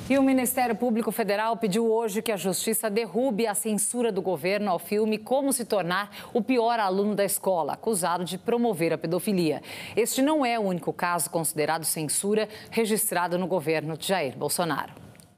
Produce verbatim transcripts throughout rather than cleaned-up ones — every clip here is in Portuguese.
E o Ministério Público Federal pediu hoje que a Justiça derrube a censura do governo ao filme Como se Tornar o Pior Aluno da Escola, acusado de promover a pedofilia. Este não é o único caso considerado censura registrado no governo de Jair Bolsonaro.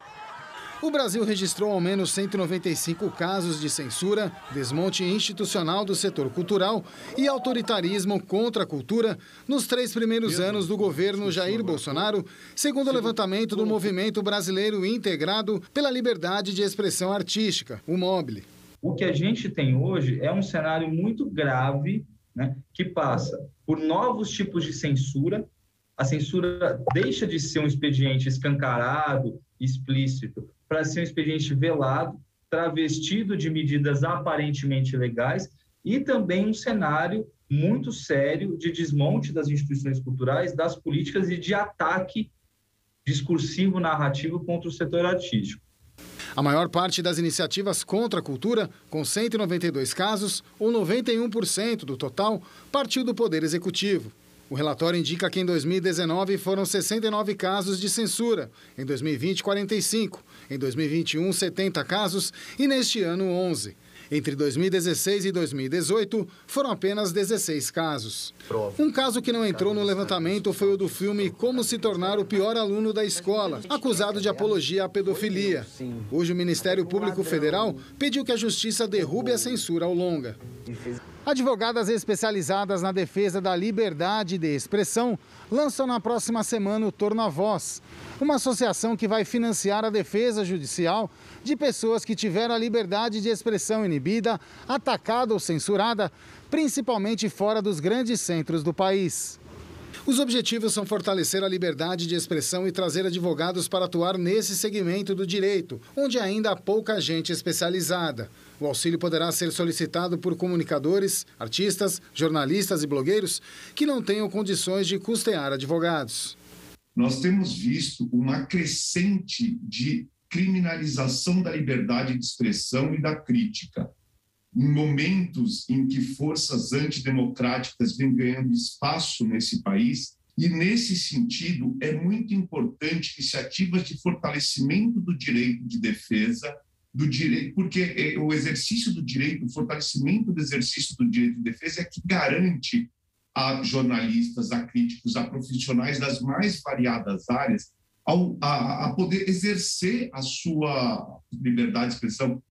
O Brasil registrou ao menos cento e noventa e cinco casos de censura, desmonte institucional do setor cultural e autoritarismo contra a cultura nos três primeiros anos do governo Jair Bolsonaro, segundo o levantamento do Movimento Brasileiro Integrado pela Liberdade de Expressão Artística, o MOBLE. O que a gente tem hoje é um cenário muito grave, né, que passa por novos tipos de censura. A censura deixa de ser um expediente escancarado, explícito, para ser um expediente velado, travestido de medidas aparentemente legais, e também um cenário muito sério de desmonte das instituições culturais, das políticas e de ataque discursivo narrativo contra o setor artístico. A maior parte das iniciativas contra a cultura, com cento e noventa e dois casos, ou noventa e um por cento do total, partiu do Poder Executivo. O relatório indica que em dois mil e dezenove foram sessenta e nove casos de censura, em dois mil e vinte, quarenta e cinco, em dois mil e vinte e um, setenta casos e neste ano, onze. Entre dois mil e dezesseis e dois mil e dezoito, foram apenas dezesseis casos. Um caso que não entrou no levantamento foi o do filme Como se Tornar o Pior Aluno da Escola, acusado de apologia à pedofilia. Hoje, o Ministério Público Federal pediu que a Justiça derrube a censura ao longa. Advogadas especializadas na defesa da liberdade de expressão lançam na próxima semana o Torno à Voz, uma associação que vai financiar a defesa judicial de pessoas que tiveram a liberdade de expressão inibida, atacada ou censurada, principalmente fora dos grandes centros do país. Os objetivos são fortalecer a liberdade de expressão e trazer advogados para atuar nesse segmento do direito, onde ainda há pouca gente especializada. O auxílio poderá ser solicitado por comunicadores, artistas, jornalistas e blogueiros que não tenham condições de custear advogados. Nós temos visto uma crescente de criminalização da liberdade de expressão e da crítica. Em momentos em que forças antidemocráticas vêm ganhando espaço nesse país, e nesse sentido é muito importante iniciativas de fortalecimento do direito de defesa, do direito, porque o exercício do direito, o fortalecimento do exercício do direito de defesa é que garante a jornalistas, a críticos, a profissionais das mais variadas áreas ao, a, a poder exercer a sua liberdade de expressão